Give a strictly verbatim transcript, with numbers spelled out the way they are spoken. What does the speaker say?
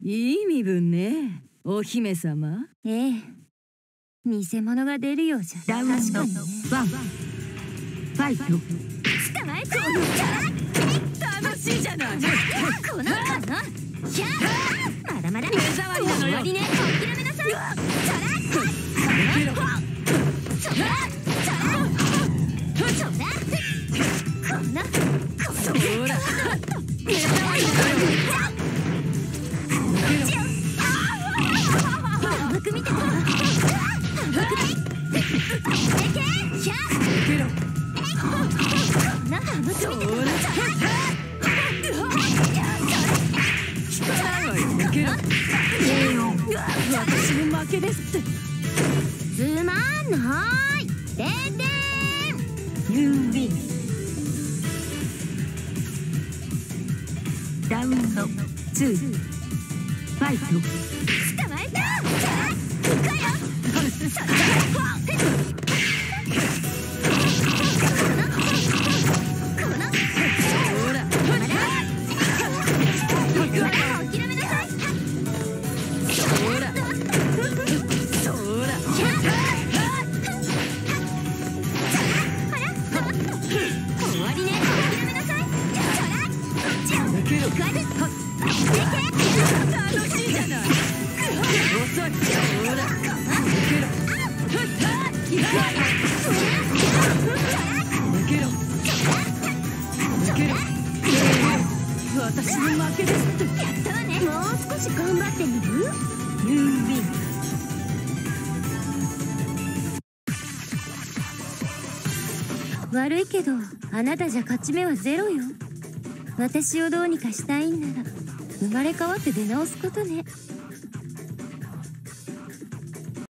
いい身分ね、お姫様。 ええ、偽物が出るようじゃ。 ダウンの確かにね。 ワンファイト。 捕まえた。 楽しいじゃない。 このかな。ひゃー、まだまだ。 目障りなのよ。 終わりね。諦めなさい。ちょらちょらちょらちょらこんなそら目障りなのよ。 甘く見てこ甘く見てひゃーけろ。 こんな甘く見てこけろ。私の負けですって。 つまんないでんでん。 ユーウィン。ダウンのツーファイト。 捕まえた。行くわよ。このほら諦めなさい。 ほらそら終わりね。諦めなさい。 けろ。 楽しいじゃない。 遅い。ほらけろ。けろ。けろ。私の負けですって。 やったわね。もう少し頑張ってみる？ ユーウィン。 悪いけど、あなたじゃ勝ち目はゼロよ。私をどうにかしたいんなら、生まれ変わって出直すことね。